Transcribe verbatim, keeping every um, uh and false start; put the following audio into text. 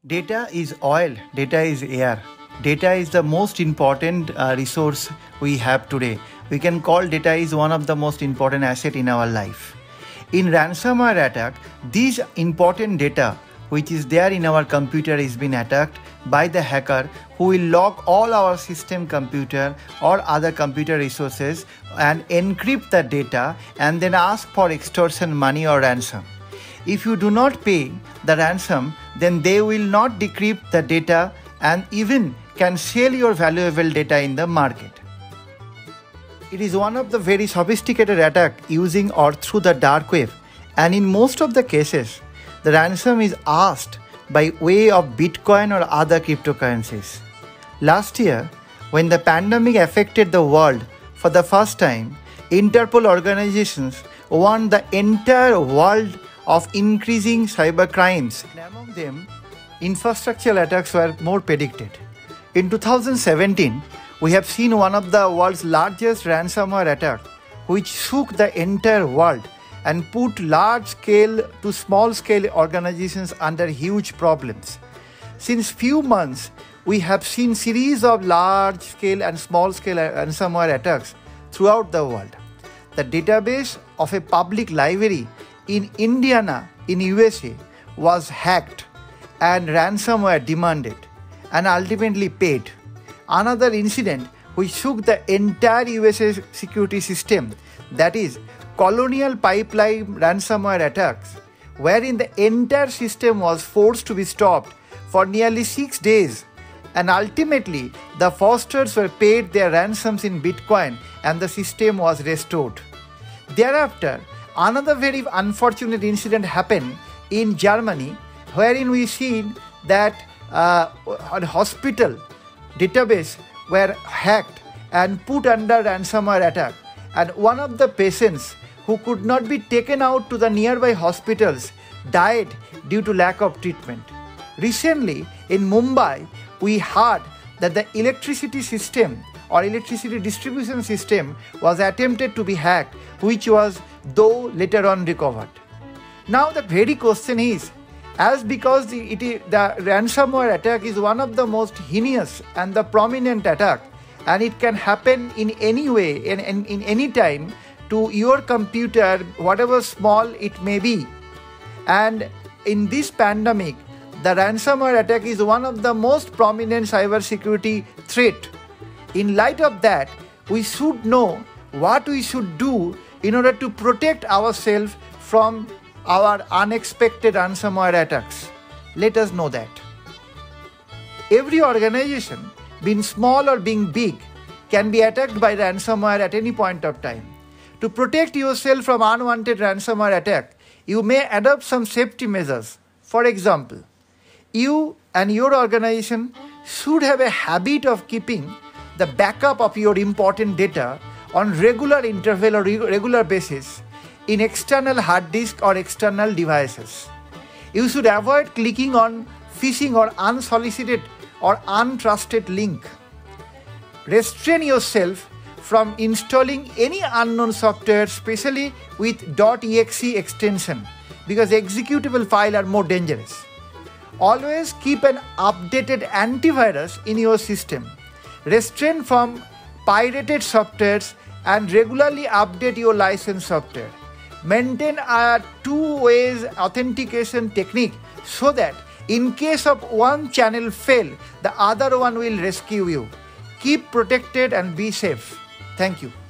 Data is oil, data is air. Data is the most important uh, resource we have today. We can call data is one of the most important asset in our life. In ransomware attack, these important data which is there in our computer is being attacked by the hacker who will lock all our system computer or other computer resources and encrypt the data and then ask for extortion money or ransom. If you do not pay the ransom, then they will not decrypt the data and even can sell your valuable data in the market. It is one of the very sophisticated attack using or through the dark web, and in most of the cases, the ransom is asked by way of Bitcoin or other cryptocurrencies. Last year, when the pandemic affected the world for the first time, Interpol organizations warned the entire world of increasing cyber crimes. And among them, infrastructural attacks were more predicted. In two thousand seventeen, we have seen one of the world's largest ransomware attack, which shook the entire world and put large-scale to small-scale organizations under huge problems. Since few months, we have seen series of large-scale and small-scale ransomware attacks throughout the world. The database of a public library in Indiana, in U S A, was hacked and ransomware demanded and ultimately paid. Another incident which shook the entire U S A security system, that is Colonial Pipeline ransomware attacks, wherein the entire system was forced to be stopped for nearly six days, and ultimately the fraudsters were paid their ransoms in Bitcoin and the system was restored. Thereafter, another very unfortunate incident happened in Germany, wherein we seen that uh, a hospital database were hacked and put under ransomware attack, and one of the patients who could not be taken out to the nearby hospitals died due to lack of treatment. Recently, in Mumbai, we heard that the electricity system or electricity distribution system was attempted to be hacked, which was though later on recovered. Now the very question is, as because the, it is, the ransomware attack is one of the most heinous and the prominent attack, and it can happen in any way, in, in, in any time, to your computer, whatever small it may be. And in this pandemic, the ransomware attack is one of the most prominent cybersecurity threat. In light of that, we should know what we should do in order to protect ourselves from our unexpected ransomware attacks. Let us know that. Every organization, being small or being big, can be attacked by ransomware at any point of time. To protect yourself from unwanted ransomware attack, you may adopt some safety measures. For example, you and your organization should have a habit of keeping the backup of your important data on regular interval or regular basis in external hard disk or external devices. You should avoid clicking on phishing or unsolicited or untrusted link. Restrain yourself from installing any unknown software, especially with .exe extension, because executable files are more dangerous. Always keep an updated antivirus in your system. Restrain from pirated softwares and regularly update your licensed software. Maintain a two-ways authentication technique so that in case of one channel fail, the other one will rescue you. Keep protected and be safe. Thank you.